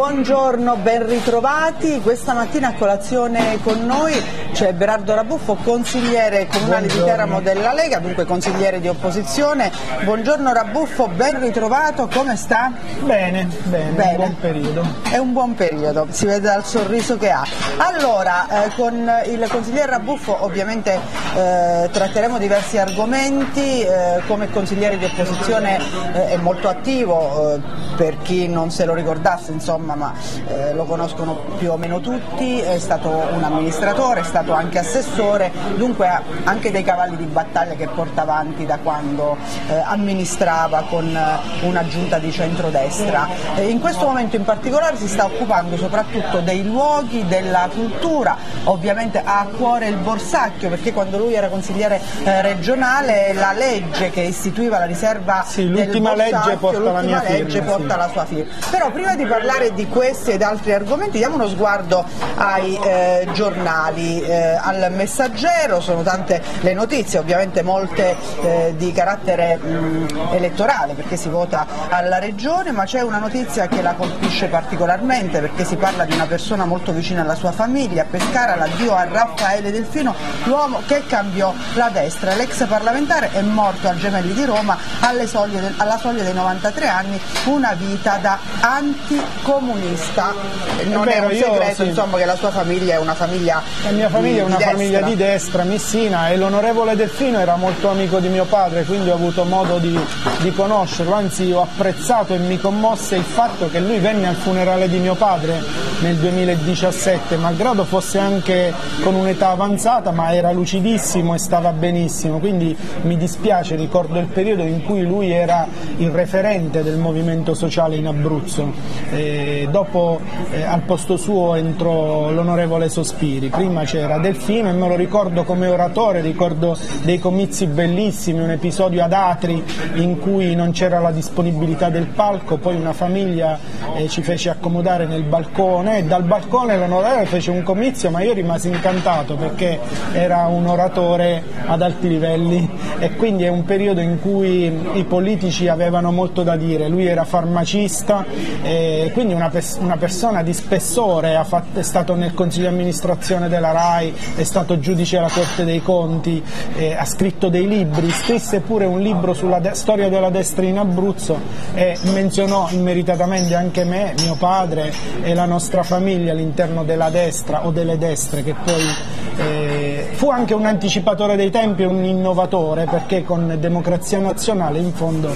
Buongiorno, ben ritrovati. Questa mattina a colazione con noi c'è Berardo Rabuffo, consigliere comunale di Teramo della Lega, dunque consigliere di opposizione. Buongiorno Rabuffo, ben ritrovato, come sta? Bene, un buon periodo. È un buon periodo, si vede dal sorriso che ha. Allora, con il consigliere Rabuffo ovviamente tratteremo diversi argomenti, come consigliere di opposizione è molto attivo, per chi non se lo ricordasse insomma, ma lo conoscono più o meno tutti, è stato un amministratore, è stato anche assessore, dunque ha anche dei cavalli di battaglia che porta avanti da quando amministrava con una giunta di centrodestra. In questo momento in particolare si sta occupando soprattutto dei luoghi, della cultura, ovviamente ha a cuore il Borsacchio, perché quando lui era consigliere regionale la legge che istituiva la riserva l'ultima legge porta la mia firma, porta la sua firma. Però prima di parlare di questi ed altri argomenti diamo uno sguardo ai giornali, al Messaggero. Sono tante le notizie, ovviamente molte di carattere elettorale perché si vota alla regione, ma c'è una notizia che la colpisce particolarmente perché si parla di una persona molto vicina alla sua famiglia. A Pescara l'addio a Raffaele Delfino, l'uomo che cambiò la destra. L'ex parlamentare è morto al Gemelli di Roma alla soglia dei 93 anni, una vita da anticomunista. Non è un segreto insomma che la sua famiglia è una famiglia la mia famiglia è una destra. Famiglia di destra, missina, e l'onorevole Delfino era molto amico di mio padre, quindi ho avuto modo di conoscerlo, anzi ho apprezzato e mi commosse il fatto che lui venne al funerale di mio padre nel 2017, malgrado fosse anche con un'età avanzata, ma era lucidissimo e stava benissimo, quindi mi dispiace, ricordo il periodo in cui lui era il referente del movimento sociale in Abruzzo. Dopo al posto suo entrò l'onorevole Sospiri, prima c'era Delfino e me lo ricordo come oratore, ricordo dei comizi bellissimi, un episodio ad Atri in cui non c'era la disponibilità del palco, poi una famiglia ci fece accomodare nel balcone e dal balcone l'onorevole fece un comizio, ma io rimasi incantato perché era un oratore ad alti livelli e quindi è un periodo in cui i politici avevano molto da dire. Lui era farmacista, quindi una persona di spessore, è stato nel consiglio di amministrazione della RAI, è stato giudice alla Corte dei Conti, ha scritto dei libri, scrisse pure un libro sulla storia della destra in Abruzzo e menzionò immeritatamente anche me, mio padre e la nostra famiglia all'interno della destra o delle destre, che poi fu anche un anticipatore dei tempi e un innovatore, perché con Democrazia Nazionale in fondo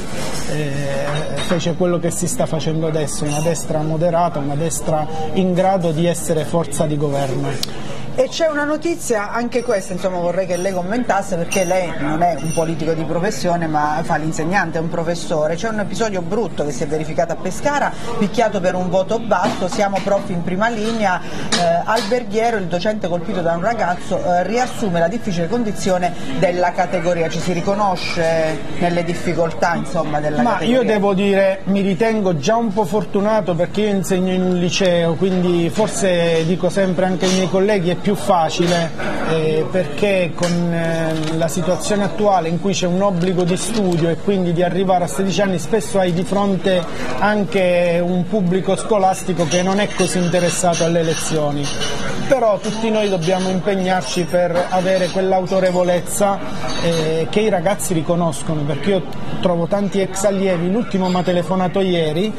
fece quello che si sta facendo adesso, una destra moderata, una destra in grado di essere forza di governo. E c'è una notizia, anche questa insomma vorrei che lei commentasse, perché lei non è un politico di professione ma fa l'insegnante, è un professore. C'è un episodio brutto che si è verificato a Pescara, picchiato per un voto basso, siamo prof in prima linea, Alberghiero, il docente colpito da un ragazzo, riassume la difficile condizione della categoria. Ci si riconosce nelle difficoltà insomma della categoria? Io devo dire, mi ritengo già un po' fortunato perché io insegno in un liceo, quindi forse dico sempre anche ai miei colleghi è più facile perché con la situazione attuale in cui c'è un obbligo di studio e quindi di arrivare a 16 anni spesso hai di fronte anche un pubblico scolastico che non è così interessato alle lezioni. Però tutti noi dobbiamo impegnarci per avere quell'autorevolezza che i ragazzi riconoscono, perché io trovo tanti ex allievi, l'ultimo mi ha telefonato ieri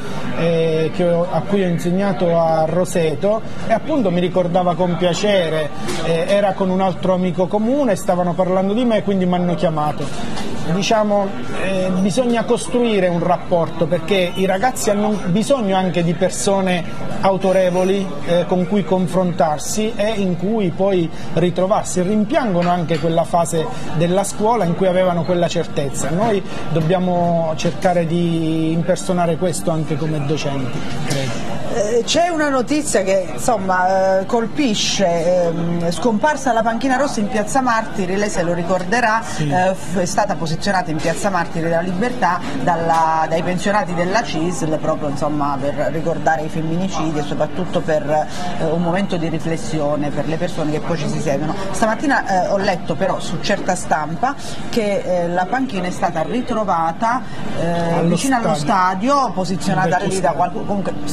a cui ho insegnato a Roseto e appunto mi ricordava con piacere, era con un altro amico comune, stavano parlando di me, quindi mi hanno chiamato. Diciamo, bisogna costruire un rapporto perché i ragazzi hanno bisogno anche di persone autorevoli con cui confrontarsi e in cui poi ritrovarsi. Rimpiangono anche quella fase della scuola in cui avevano quella certezza. Noi dobbiamo cercare di impersonare questo anche come docenti, credo. C'è una notizia che insomma colpisce, scomparsa la panchina rossa in Piazza Martiri, lei se lo ricorderà, sì. È stata posizionata in Piazza Martiri della Libertà dai pensionati della CISL proprio insomma per ricordare i femminicidi e soprattutto per un momento di riflessione per le persone che poi ci si siedono. Stamattina ho letto però su Certa Stampa che la panchina è stata ritrovata vicino allo stadio, posizionata lì da qualcuno, comunque sicuramente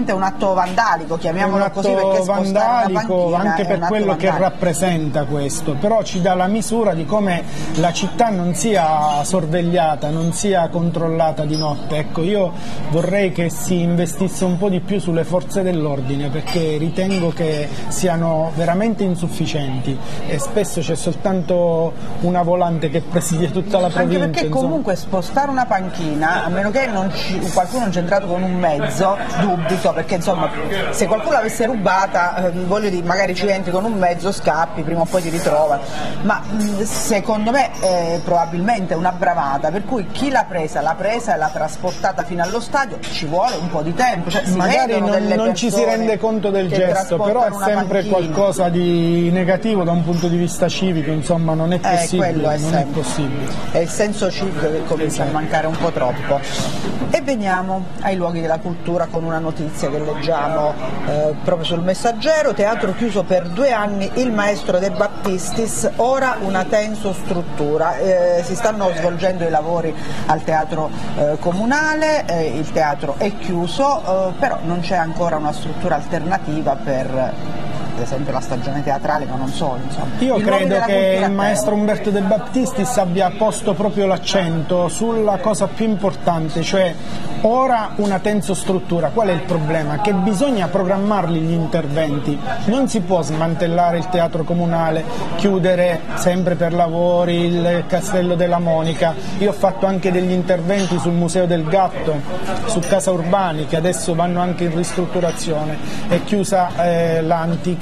probabilmente è un atto vandalico, chiamiamolo così, perché un atto spostare una vandalico panchina anche è per un atto quello che vandalico. rappresenta questo, però ci dà la misura di come la città non sia sorvegliata, non sia controllata di notte. Ecco, io vorrei che si investisse un po' di più sulle forze dell'ordine, perché ritengo che siano veramente insufficienti e spesso c'è soltanto una volante che presidia tutta la provincia. Anche perché comunque spostare una panchina, a meno che qualcuno non c'è entrato con un mezzo, dubito, perché insomma se qualcuno l'avesse rubata, voglio dire, magari ci entri con un mezzo, scappi, prima o poi ti ritrova, ma secondo me è probabilmente una bravata, per cui chi l'ha presa e l'ha trasportata fino allo stadio, ci vuole un po' di tempo, cioè, magari non ci si rende conto del gesto, però è sempre qualcosa di negativo da un punto di vista civico, insomma non è possibile, è possibile. È il senso civico che comincia a mancare un po' troppo. E veniamo ai luoghi della cultura con una notizia che leggiamo proprio sul Messaggero: teatro chiuso per 2 anni, il maestro De Baptistis, ora una tensostruttura. Si stanno svolgendo i lavori al teatro comunale, il teatro è chiuso, però non c'è ancora una struttura alternativa per ad esempio la stagione teatrale, ma non solo. Insomma. Io credo che il maestro Umberto De Baptistis abbia posto proprio l'accento sulla cosa più importante, cioè ora una tensostruttura. Qual è il problema? Che bisogna programmarli gli interventi, non si può smantellare il teatro comunale, chiudere sempre per lavori il Castello della Monica. Io ho fatto anche degli interventi sul Museo del Gatto, su Casa Urbani, che adesso vanno anche in ristrutturazione, è chiusa l'antica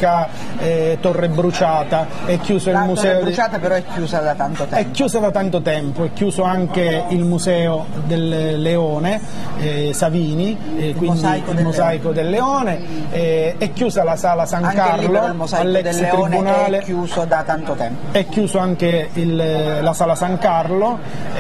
Torre Bruciata, è chiuso il museo. Torre Bruciata però è chiusa da tanto tempo. È chiusa da tanto tempo, è chiuso anche il Museo del Leone, Savini, quindi il Mosaico del Leone, è chiusa la Sala San Carlo, all'ex tribunale, è chiuso da tanto tempo. È chiuso anche la Sala San Carlo,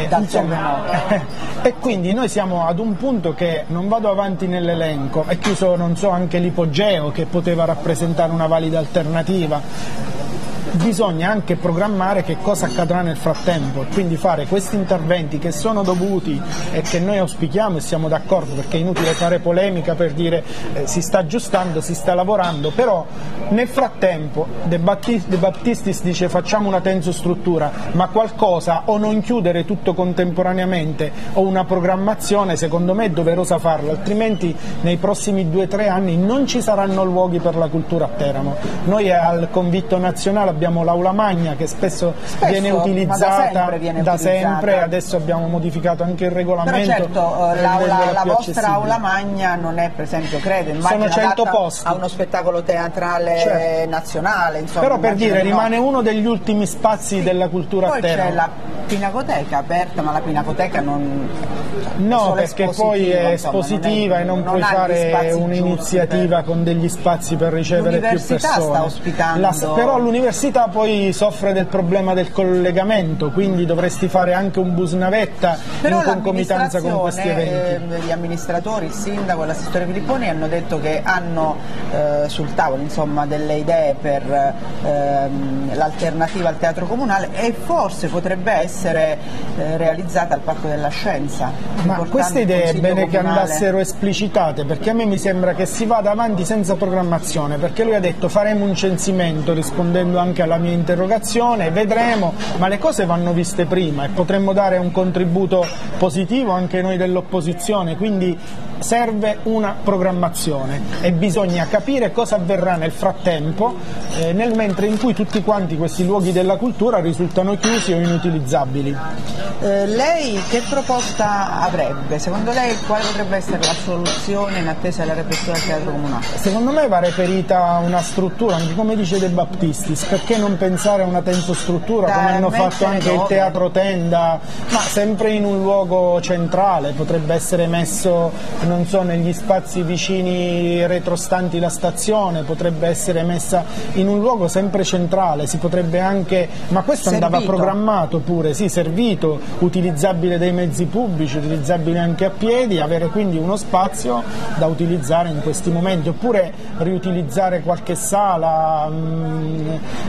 e quindi noi siamo ad un punto che non vado avanti nell'elenco, è chiuso, non so, anche l'Ipogeo, che poteva rappresentare una valida alternativa. Bisogna anche programmare che cosa accadrà nel frattempo, quindi fare questi interventi che sono dovuti e che noi auspichiamo e siamo d'accordo, perché è inutile fare polemica per dire si sta aggiustando, si sta lavorando, però nel frattempo De Baptistis dice facciamo una tensostruttura, ma qualcosa, o non chiudere tutto contemporaneamente o una programmazione, secondo me è doverosa farlo, altrimenti nei prossimi 2-3 anni non ci saranno luoghi per la cultura a Teramo. Noi al Convitto Nazionale abbiamo l'Aula Magna, che spesso viene utilizzata da sempre, adesso abbiamo modificato anche il regolamento. Però certo, la vostra Aula Magna non è, per esempio, credo, immagino, sono 100 posti a uno spettacolo teatrale nazionale, insomma. Però per dire, rimane uno degli ultimi spazi della cultura a Teramo. Poi c'è la Pinacoteca aperta, ma la Pinacoteca non... No, perché poi è espositiva e non puoi fare un'iniziativa con degli spazi per ricevere più persone. L'università sta ospitando... Però l'università poi soffre del problema del collegamento, quindi dovresti fare anche un bus navetta in concomitanza con questi eventi. Gli amministratori, il sindaco e l'assessore Filipponi hanno detto che hanno sul tavolo, insomma, delle idee per l'alternativa al teatro comunale, e forse potrebbe essere realizzata al Parco della Scienza. Ma queste idee è bene che andassero esplicitate, perché a me mi sembra che si vada avanti senza programmazione, perché lui ha detto faremo un censimento, rispondendo anche alla mia interrogazione, vedremo, ma le cose vanno viste prima e potremmo dare un contributo positivo anche noi dell'opposizione, quindi serve una programmazione e bisogna capire cosa avverrà nel frattempo, nel mentre in cui tutti quanti questi luoghi della cultura risultano chiusi o inutilizzabili. Lei che proposta avrebbe? Secondo lei quale potrebbe essere la soluzione in attesa della riapertura del teatro comunale? Secondo me va reperita una struttura, anche come dice De Baptistis, perché non pensare a una tensostruttura come hanno fatto anche il teatro tenda, ma sempre in un luogo centrale, potrebbe essere messo, non so, negli spazi vicini retrostanti la stazione, potrebbe essere messa in un luogo sempre centrale, si potrebbe anche, ma questo andava programmato pure, sì, servito, utilizzabile dai mezzi pubblici, utilizzabile anche a piedi, avere quindi uno spazio da utilizzare in questi momenti, oppure riutilizzare qualche sala,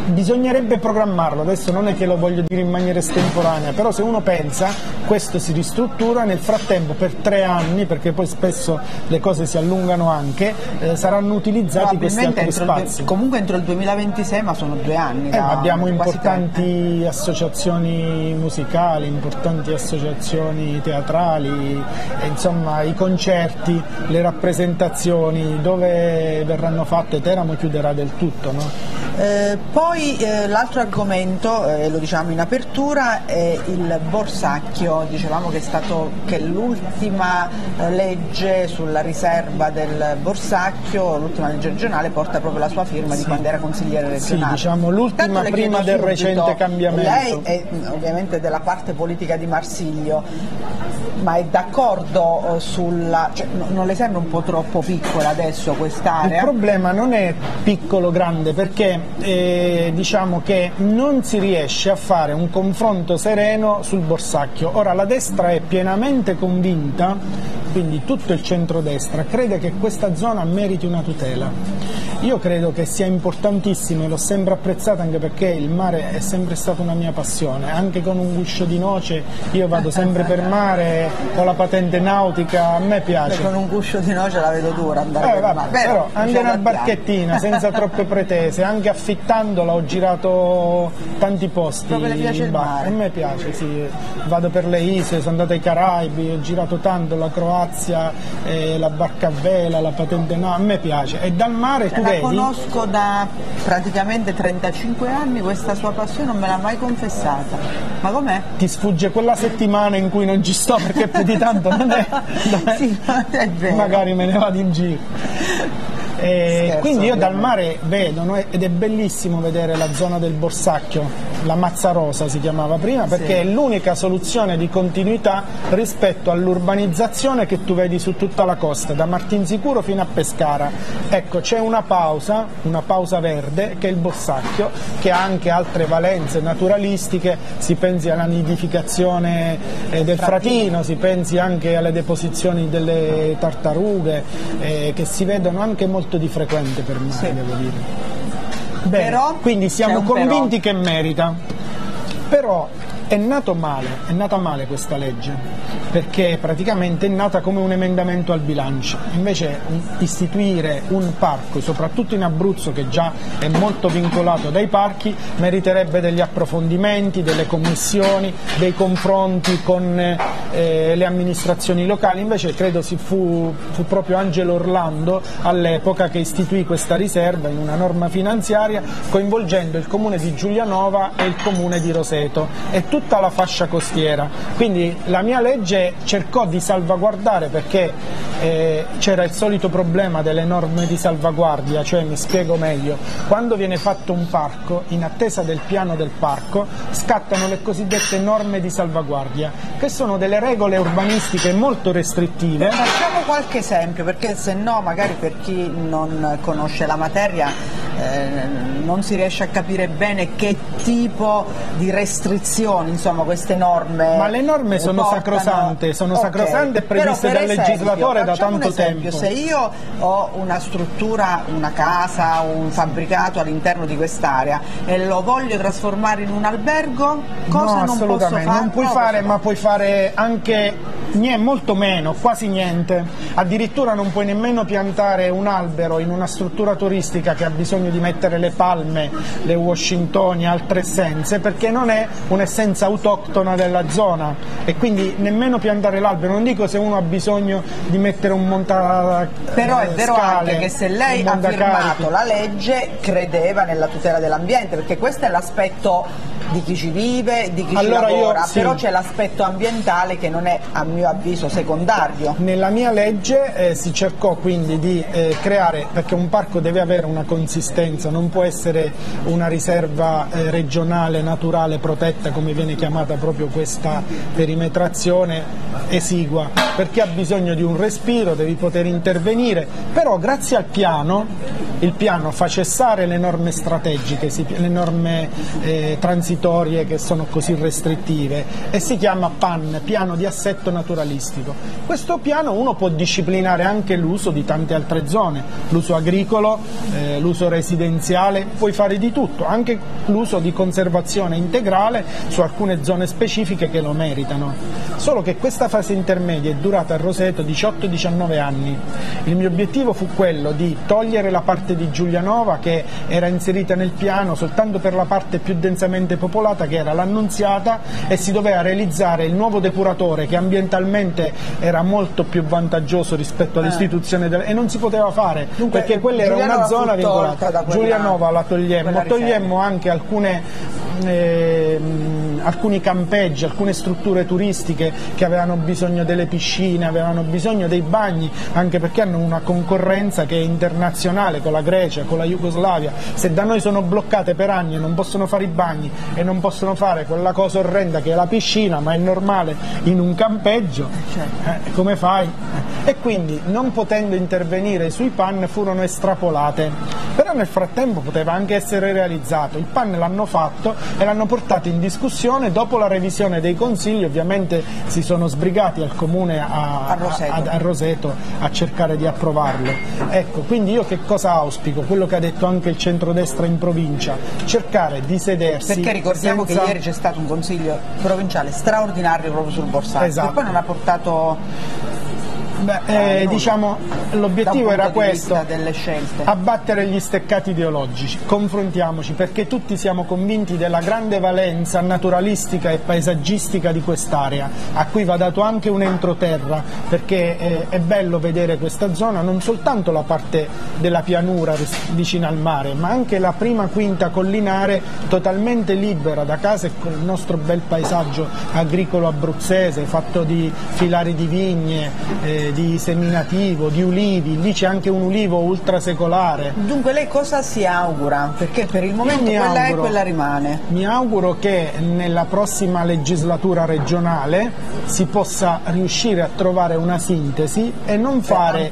bisognerebbe programmarlo, adesso non è che lo voglio dire in maniera estemporanea, però se uno pensa, questo si ristruttura, nel frattempo per 3 anni, perché poi spesso le cose si allungano anche, saranno utilizzati questi altri spazi. Comunque entro il 2026, ma sono 2 anni. Abbiamo importanti associazioni musicali, importanti associazioni teatrali, insomma i concerti, le rappresentazioni, dove verranno fatte Teramo chiuderà del tutto, no? Poi l'altro argomento, lo diciamo in apertura, è il borsacchio. Dicevamo che l'ultima legge sulla riserva del borsacchio, l'ultima legge regionale, porta proprio la sua firma di quando era consigliere regionale. Sì, diciamo l'ultima prima del recente cambiamento. Lei è ovviamente della parte politica di Marsiglio, ma è d'accordo non le sembra un po' troppo piccola adesso quest'area? Il problema non è piccolo grande, perché diciamo che non si riesce a fare un confronto sereno sul borsacchio. Ora la destra è pienamente convinta, quindi tutto il centrodestra crede che questa zona meriti una tutela. Io credo che sia importantissimo e l'ho sempre apprezzato, anche perché il mare è sempre stata una mia passione, anche con un guscio di noce io vado sempre per mare, ho la patente nautica, a me piace. Con un guscio di noce la vedo dura andare per mare. Però anche una barchettina senza troppe pretese, anche affittandola ho girato tanti posti. Proprio le piace il mare? A me piace, sì, vado per le isole, sono andato ai Caraibi, ho girato tanto, la Croazia, la barca a vela, la patente nautica, a me piace, e dal mare tu la conosco da praticamente 35 anni, questa sua passione non me l'ha mai confessata. Ma com'è? Ti sfugge quella settimana in cui non ci sto, perché più di tanto non è, sì, è vero. Magari me ne vado in giro. Quindi io dal mare vedo, no? Ed è bellissimo vedere la zona del borsacchio, la Mazzarosa si chiamava prima, perché è l'unica soluzione di continuità rispetto all'urbanizzazione che tu vedi su tutta la costa, da Martinsicuro fino a Pescara. Ecco, c'è una pausa verde, che è il borsacchio, che ha anche altre valenze naturalistiche, si pensi alla nidificazione del fratino, si pensi anche alle deposizioni delle tartarughe, che si vedono anche molto di frequente per mare, devo dire. Bene, però, quindi siamo convinti che merita, però è nata male questa legge, perché praticamente è nata come un emendamento al bilancio. Invece istituire un parco, soprattutto in Abruzzo che già è molto vincolato dai parchi, meriterebbe degli approfondimenti, delle commissioni, dei confronti con le amministrazioni locali. Invece credo fu proprio Angelo Orlando all'epoca che istituì questa riserva in una norma finanziaria, coinvolgendo il comune di Giulianova e il comune di Roseto e tutta la fascia costiera. Quindi la mia legge cercò di salvaguardare, perché c'era il solito problema delle norme di salvaguardia, cioè, mi spiego meglio, quando viene fatto un parco, in attesa del piano del parco, scattano le cosiddette norme di salvaguardia, che sono delle regole urbanistiche molto restrittive. Facciamo qualche esempio, perché se no magari per chi non conosce la materia non si riesce a capire bene che tipo di restrizioni, insomma, queste norme. Ma le norme sono sacrosante, sacrosante e previste dal legislatore da tanto tempo. Se io ho una struttura, una casa, un fabbricato all'interno di quest'area e lo voglio trasformare in un albergo, cosa non posso fare? Non puoi fare, ma puoi fare anche molto meno, quasi niente. Addirittura non puoi nemmeno piantare un albero in una struttura turistica che ha bisogno di mettere le palme, le washingtoni, altre essenze, perché non è un'essenza autoctona della zona, e quindi nemmeno piantare l'albero. Non dico se uno ha bisogno di mettere un montascale, però è vero anche che se lei ha firmato la legge credeva nella tutela dell'ambiente, perché questo è l'aspetto di chi ci vive, di chi ci lavora, però c'è l'aspetto ambientale che non è, a mio avviso, secondario. Nella mia legge si cercò quindi di creare, perché un parco deve avere una consistenza, non può essere una riserva regionale, naturale, protetta, come viene chiamata proprio questa perimetrazione esigua, perché ha bisogno di un respiro, devi poter intervenire, però grazie al piano, il piano fa cessare le norme strategiche, le norme transitorie che sono così restrittive, e si chiama PAN, piano di assetto naturalistico. Questo piano uno può disciplinare anche l'uso di tante altre zone, l'uso agricolo, l'uso residenziale, puoi fare di tutto, anche l'uso di conservazione integrale su alcune zone specifiche che lo meritano. Solo che questa fase intermedia è durata a Roseto 18-19 anni. Il mio obiettivo fu quello di togliere la parte di Giulianova che era inserita nel piano soltanto per la parte più densamente popolata, che era l'Annunziata, e si doveva realizzare il nuovo depuratore che ambientalmente era molto più vantaggioso rispetto all'istituzione e non si poteva fare. Dunque, perché quella era una zona vincolata. Giulianova la togliemmo anche alcuni campeggi, alcune strutture turistiche che avevano bisogno delle piscine, avevano bisogno dei bagni, anche perché hanno una concorrenza che è internazionale con la Grecia, con la Jugoslavia. Se da noi sono bloccate per anni e non possono fare i bagni e non possono fare quella cosa orrenda che è la piscina, ma è normale in un campeggio, come fai? E quindi, non potendo intervenire sui PAN, furono estrapolate, però nel frattempo poteva anche essere realizzato. Il PAN l'hanno fatto e l'hanno portato in discussione. Dopo la revisione dei consigli ovviamente si sono sbrigati al comune a Roseto a cercare di approvarlo. Ecco, quindi io che cosa auspico? Quello che ha detto anche il centrodestra in provincia, cercare di sedersi. Perché ricordiamo che ieri c'è stato un consiglio provinciale straordinario proprio sul Borsari, esatto, che poi non ha portato... diciamo, l'obiettivo era questo, delle scelte. Abbattere gli steccati ideologici, confrontiamoci, perché tutti siamo convinti della grande valenza naturalistica e paesaggistica di quest'area, a cui va dato anche un entroterra, perché è bello vedere questa zona, non soltanto la parte della pianura vicina al mare, ma anche la prima quinta collinare totalmente libera da case, con il nostro bel paesaggio agricolo abruzzese fatto di filari di vigne, di seminativo, di ulivi. Lì c'è anche un ulivo ultrasecolare. Dunque lei cosa si augura? Perché per il momento quella è, quella rimane. Mi auguro che nella prossima legislatura regionale si possa riuscire a trovare una sintesi e non fare...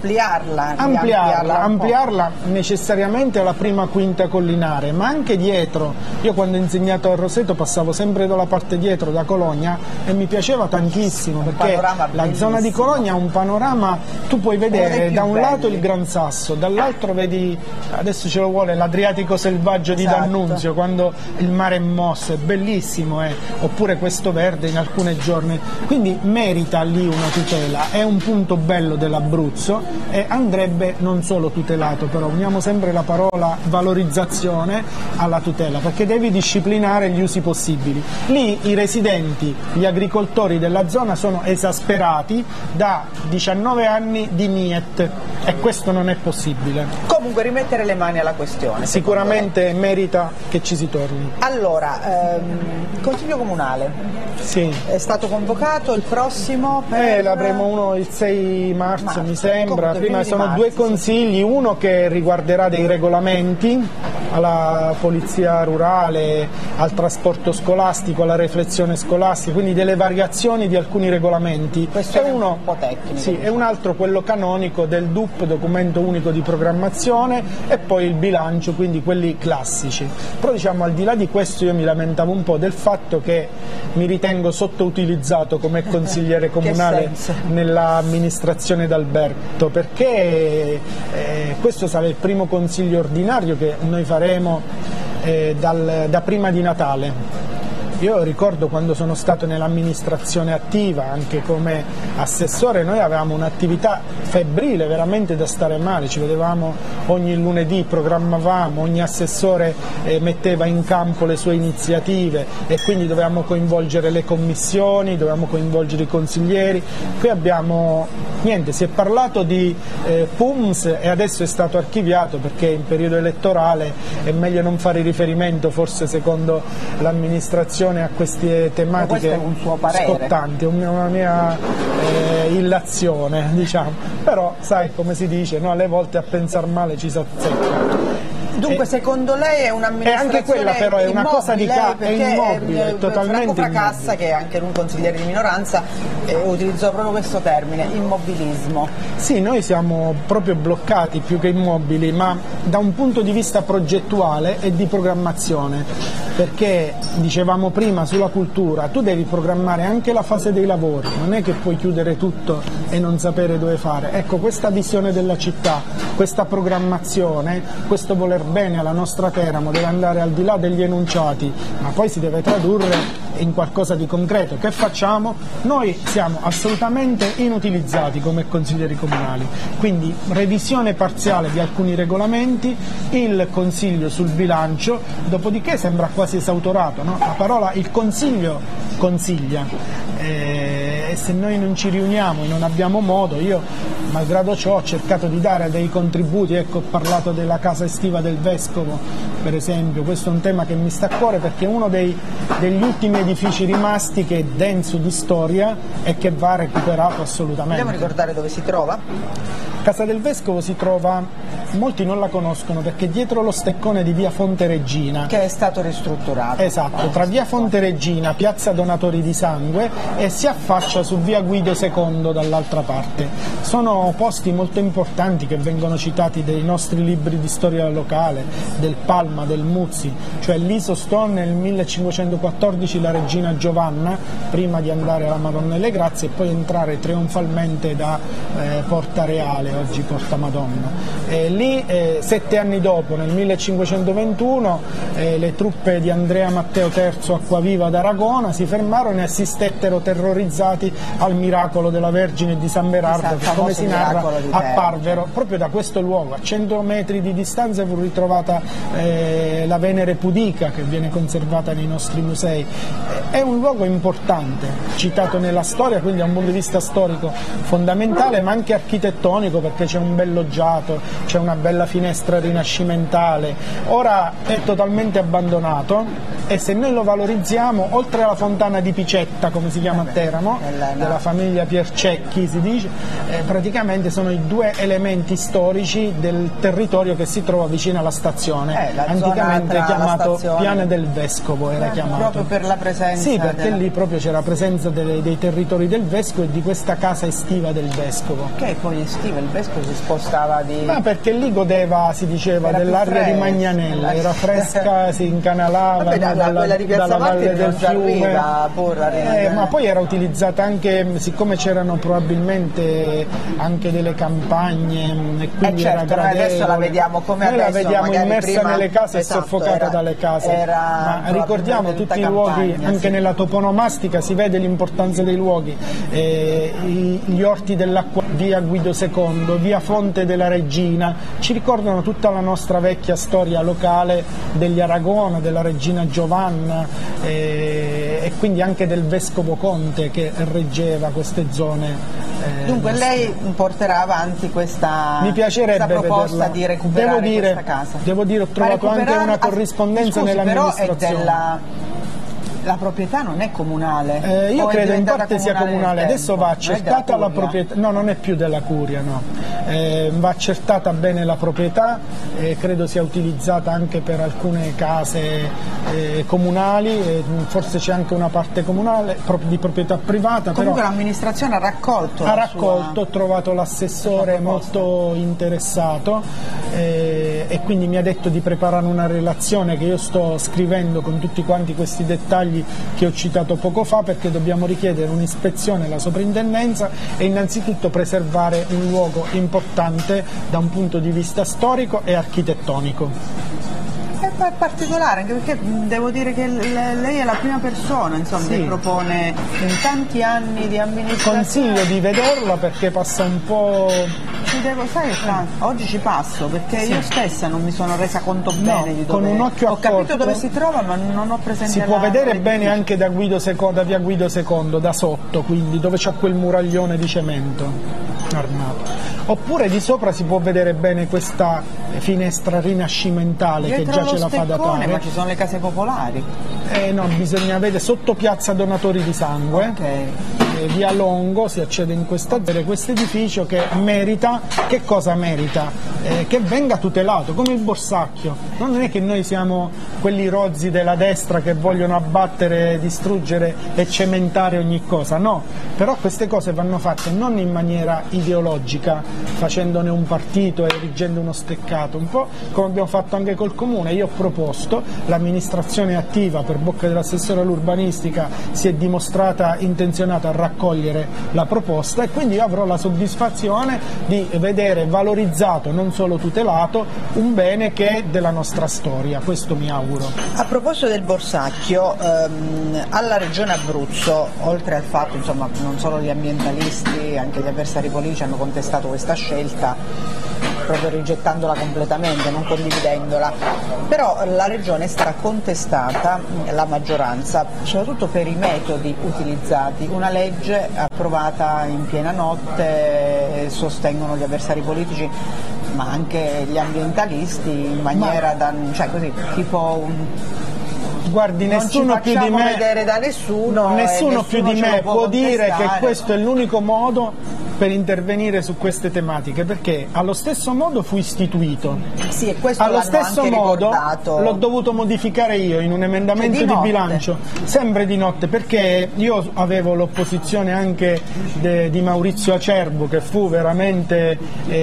ampliarla necessariamente alla prima quinta collinare, ma anche dietro. Io quando ho insegnato a Roseto passavo sempre dalla parte dietro, da Cologna, e mi piaceva tantissimo, perché la zona di Cologna ha un panorama, tu puoi vedere da un lato il Gran Sasso, dall'altro vedi, adesso ce lo vuole, l'Adriatico selvaggio di D'Annunzio, quando il mare è mosso, è bellissimo, oppure questo verde in alcune giorni, quindi merita lì una tutela, è un punto bello dell'Abruzzo e andrebbe non solo tutelato, però uniamo sempre la parola valorizzazione alla tutela, perché devi disciplinare gli usi possibili. Lì i residenti, gli agricoltori della zona sono esasperati da 19 anni di niet e questo non è possibile. Comunque rimettere le mani alla questione. Sicuramente merita che ci si torni. Allora, Consiglio Comunale. Sì. È stato convocato il prossimo per... l'avremo uno il 6 marzo mi sembra. Prima sono due consigli, uno che riguarderà dei regolamenti alla polizia rurale, al trasporto scolastico, alla riflessione scolastica, quindi delle variazioni di alcuni regolamenti. Questo è uno un po' tecnico. Sì, e un altro quello canonico del DUP, documento unico di programmazione, e poi il bilancio, quindi quelli classici. Però diciamo, al di là di questo, io mi lamentavo un po' del fatto che mi ritengo sottoutilizzato come consigliere comunale nell'amministrazione d'Alberto, perché questo sarà il primo consiglio ordinario che noi faremo da prima di Natale. Io ricordo quando sono stato nell'amministrazione attiva, anche come assessore, noi avevamo un'attività febbrile, veramente da stare male, ci vedevamo ogni lunedì, programmavamo, ogni assessore metteva in campo le sue iniziative e quindi dovevamo coinvolgere le commissioni, dovevamo coinvolgere i consiglieri. Qui abbiamo, niente, si è parlato di PUMS e adesso è stato archiviato perché in periodo elettorale è meglio non fare riferimento, forse secondo l'amministrazione, a queste tematiche è un suo parere scottanti, una mia illazione, diciamo. Però sai come si dice, no? Alle volte a pensar male ci si azzecca. Dunque secondo lei è un'amministrazione anche quella però è una cosa di è immobile, è totalmente Franco Fracassa, che è anche un consigliere di minoranza, utilizzò proprio questo termine, immobilismo. Sì, noi siamo proprio bloccati più che immobili, ma da un punto di vista progettuale e di programmazione. perché dicevamo prima sulla cultura, tu devi programmare anche la fase dei lavori, non è che puoi chiudere tutto e non sapere dove fare. Ecco, questa visione della città, questa programmazione, questo voler bene alla nostra Teramo deve andare al di là degli enunciati, ma poi si deve tradurre in qualcosa di concreto. Che facciamo? Noi siamo assolutamente inutilizzati come consiglieri comunali, quindi revisione parziale di alcuni regolamenti, il consiglio sul bilancio, dopodiché sembra quasi esautorato, no? La parola il consiglio consiglia, e se noi non ci riuniamo e non abbiamo modo, io malgrado ciò ho cercato di dare dei contributi, ecco, ho parlato della casa estiva del Vescovo per esempio, questo è un tema che mi sta a cuore perché è uno degli ultimi edifici rimasti che è denso di storia e che va recuperato assolutamente. Vogliamo ricordare dove si trova? Casa del Vescovo si trova, molti non la conoscono perché dietro lo steccone di via Fonte Regina, che è stato ristrutturato. Esatto, tra via Fonte Regina, piazza Donatori di Sangue, e si affaccia su via Guido II dall'altra parte. Sono posti molto importanti che vengono citati dai nostri libri di storia locale, del Palma, del Muzzi, cioè lì sostò nel 1514 la regina Giovanna prima di andare alla Madonna delle Grazie e poi entrare trionfalmente da Porta Reale, oggi Porta Madonna. Lì 7 anni dopo, nel 1521, le truppe di Andrea Matteo III Acquaviva d'Aragona si fermarono e assistettero terrorizzati al miracolo della Vergine di San Berardo, che come si narra apparvero proprio da questo luogo. A 100 metri di distanza fu ritrovata la Venere pudica, che viene conservata nei nostri musei. È un luogo importante, citato nella storia, quindi da un punto di vista storico fondamentale, ma anche architettonico, perché c'è un bel loggiato, c'è una bella finestra rinascimentale. Ora è totalmente abbandonato e se noi lo valorizziamo, oltre alla fontana di Picetta, come si chiama a Teramo, della famiglia Piercecchi si dice, praticamente sono i due elementi storici del territorio che si trova vicino alla stazione, anticamente chiamato Piana del Vescovo, era chiamato. Proprio per la presenza? Sì, perché lì proprio c'era la presenza dei territori del Vescovo e di questa casa estiva del Vescovo. Che poi estiva, il Vescovo si spostava di... Ma perché lì godeva, si diceva, dell'aria di Magnanella, era fresca, si incanalava. Vabbè, quella di Piazza Valle del Fiume, ma poi era utilizzata anche, siccome c'erano probabilmente anche delle campagne e quindi certo, era gradevole. Noi adesso la vediamo come noi adesso, la vediamo immersa prima, nelle case, esatto, e soffocata dalle case, ma ricordiamo tutti i luoghi, anche nella toponomastica si vede l'importanza dei luoghi, gli orti dell'acqua, via Guido II, via Fonte della Regina, ci ricordano tutta la nostra vecchia storia locale degli Aragona, della regina Giovanna e quindi anche del vescovo Conte che reggeva queste zone. Dunque lei porterà avanti questa proposta di recuperare questa casa? Devo dire, ho trovato anche una corrispondenza nell'amministrazione. Però la proprietà non è comunale? Io credo in parte sia comunale, adesso va accertata la proprietà, no, non è più della Curia, no. Va accertata bene la proprietà, credo sia utilizzata anche per alcune case comunali, forse c'è anche una parte comunale di proprietà privata. Comunque però l'amministrazione ha raccolto ho trovato l'assessore molto interessato e quindi mi ha detto di preparare una relazione che io sto scrivendo con tutti quanti questi dettagli che ho citato poco fa, perché dobbiamo richiedere un'ispezione alla soprintendenza e innanzitutto preservare un luogo importante da un punto di vista storico e architettonico. È particolare anche perché devo dire che lei è la prima persona, insomma, che propone in tanti anni di amministrazione. Consiglio di vederla perché passa un po'. Oggi ci passo perché io stessa non mi sono resa conto bene di dove. Con un occhio ho capito dove si trova, ma non ho presente. Si può vedere bene anche da via Guido II, da sotto, quindi dove c'è quel muraglione di cemento armato. Oppure di sopra si può vedere bene questa finestra rinascimentale che già ce la fa datare. Ma ci sono le case popolari? No, bisogna vedere sotto piazza Donatori di Sangue. Okay. via Longo si accede in questo edificio che merita, che cosa merita? Che venga tutelato, come il Borsacchio. Non è che noi siamo quelli rozzi della destra che vogliono abbattere, distruggere e cementare ogni cosa, no, però queste cose vanno fatte non in maniera ideologica, facendone un partito e erigendo uno steccato, un po' come abbiamo fatto anche col Comune. Io ho proposto, l'amministrazione attiva per bocca dell'assessore all'urbanistica si è dimostrata intenzionata a raccogliere la proposta, e quindi io avrò la soddisfazione di vedere valorizzato, non solo tutelato, un bene che è della nostra storia, questo mi auguro. A proposito del Borsacchio, alla Regione Abruzzo, oltre al fatto, insomma, non solo gli ambientalisti, anche gli avversari politici hanno contestato questa scelta, proprio rigettandola completamente, non condividendola, però la Regione è stata contestata, la maggioranza, soprattutto per i metodi utilizzati. Una legge approvata in piena notte, sostengono gli avversari politici, ma anche gli ambientalisti, in maniera cioè così, tipo Guardi, nessuno più di me, vedere da nessuno più di me può dire che questo è l'unico modo per intervenire su queste tematiche, perché allo stesso modo fu istituito, sì, e questo allo stesso modo ricordato. L'ho dovuto modificare io in un emendamento di bilancio, sempre di notte, perché io avevo l'opposizione anche di Maurizio Acerbo, che fu veramente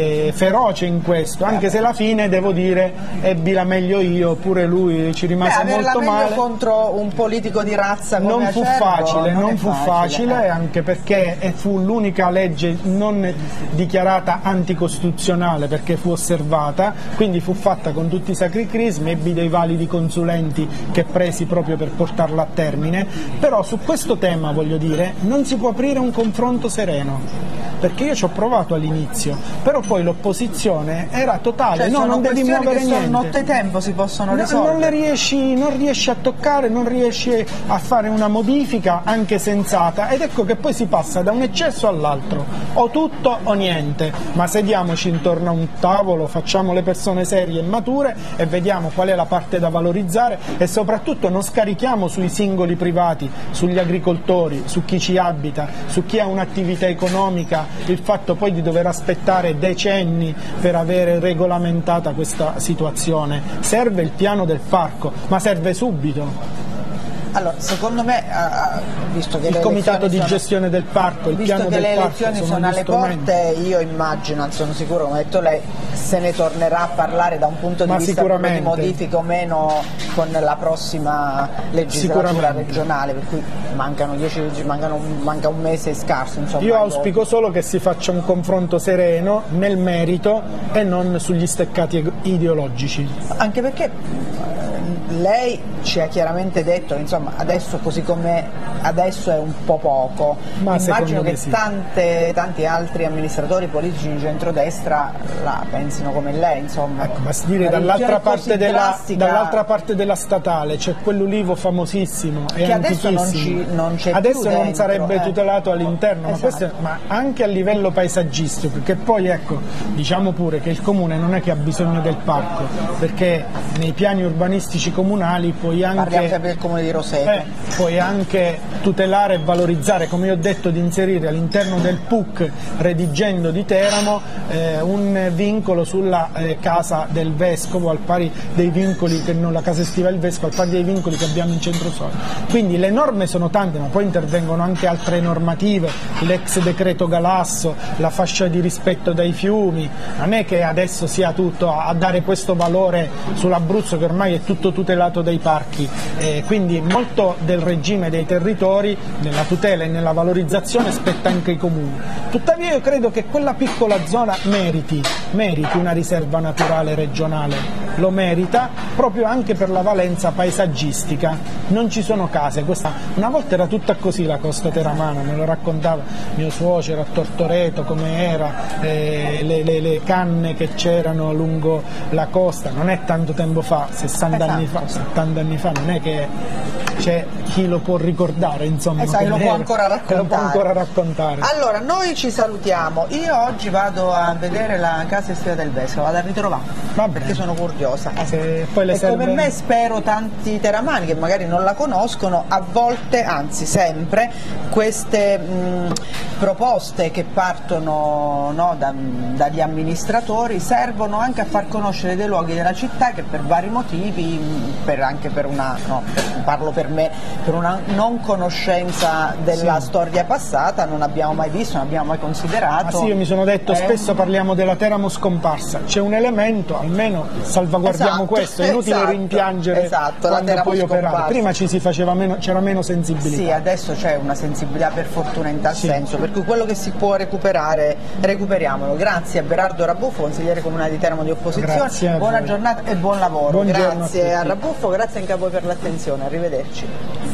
feroce in questo, anche se alla fine devo dire ebbi la meglio io, pure lui ci rimase molto male. Contro un politico di razza come non fu facile, non fu facile, anche perché fu l'unica legge non dichiarata anticostituzionale, perché fu osservata, quindi fu fatta con tutti i sacri crismi, ebbi dei validi consulenti che presi proprio per portarla a termine, però su questo tema, voglio dire, non si può aprire un confronto sereno, perché io ci ho provato all'inizio, però poi l'opposizione era totale, cioè, non devi muovere niente. Nottetempo si possono risolvere. Non riesci a toccare, non riesci a fare una modifica anche sensata, ed ecco che poi si passa da un eccesso all'altro, o tutto o niente, ma sediamoci intorno a un tavolo, facciamo le persone serie e mature e vediamo qual è la parte da valorizzare, e soprattutto non scarichiamo sui singoli privati, sugli agricoltori, su chi ci abita, su chi ha un'attività economica, il fatto poi di dover aspettare decenni per avere regolamentata questa situazione. Serve il piano del parco, ma serve subito. Allora, secondo me, visto che il comitato di gestione del parco, il piano del parco, visto che le elezioni sono alle porte, io immagino, sono sicuro, come ha detto lei, se ne tornerà a parlare da un punto di vista di modifica o meno con la prossima legislatura regionale, per cui mancano 10 leggi, manca un mese scarso. Insomma, io auspico solo che si faccia un confronto sereno nel merito e non sugli steccati ideologici. Anche perché lei ci ha chiaramente detto che insomma adesso così come adesso è un po' poco, ma immagino che tanti altri amministratori politici di centrodestra la pensino come lei, insomma. Ecco, ma dire dall'altra parte della statale c'è quell'ulivo famosissimo e che antichissimo, non c'è adesso più non dentro, sarebbe tutelato all'interno, esatto. ma anche a livello paesaggistico, perché poi ecco, diciamo pure che il comune non è che ha bisogno del parco, perché nei piani urbanistici comunali puoi anche, parliamo sempre del comune di Roseto, puoi anche tutelare e valorizzare, come io ho detto, di inserire all'interno del PUC redigendo di Teramo un vincolo sulla casa del vescovo, al pari dei vincoli che non la casa estiva del vescovo, al pari dei vincoli che abbiamo in centro storico. Quindi le norme sono tante, ma poi intervengono anche altre normative, l'ex decreto Galasso, la fascia di rispetto dai fiumi. Non è che adesso sia tutto a dare questo valore sull'Abruzzo, che ormai è tutto tutelato dai parchi, quindi molto del regime dei territori, nella tutela e nella valorizzazione, spetta anche ai comuni. Tuttavia io credo che quella piccola zona meriti una riserva naturale regionale, lo merita proprio anche per la valenza paesaggistica. Non ci sono case, una volta era tutta così la costa teramana, me lo raccontava mio suocero a Tortoreto come era, le canne che c'erano lungo la costa, non è tanto tempo fa, 60 anni fa, 70 anni fa, non è che c'è chi lo può ricordare, insomma, esatto, lo può ancora raccontare. Allora, noi ci salutiamo. Io oggi vado a vedere la casa estiva del vescovo, vado a ritrovare, perché sono curiosa. Poi le e serve... come me spero tanti teramani che magari non la conoscono, a volte, anzi sempre, queste proposte che partono dagli amministratori servono anche a far conoscere dei luoghi della città che per vari motivi, parlo per me, per una non conoscenza della storia passata, non abbiamo mai visto, non abbiamo mai considerato. Io mi sono detto, spesso parliamo della Teramo scomparsa, c'è un elemento, almeno salvaguardiamo questo, è inutile rimpiangere quando poi operare. Prima c'era meno sensibilità. Sì, adesso c'è una sensibilità per fortuna in tal senso, per cui quello che si può recuperare, recuperiamolo. Grazie a Berardo Rabuffo, consigliere comunale di Teramo di opposizione, buona giornata e buon lavoro. Buongiorno grazie a Rabuffo, grazie anche a voi per l'attenzione, arrivederci.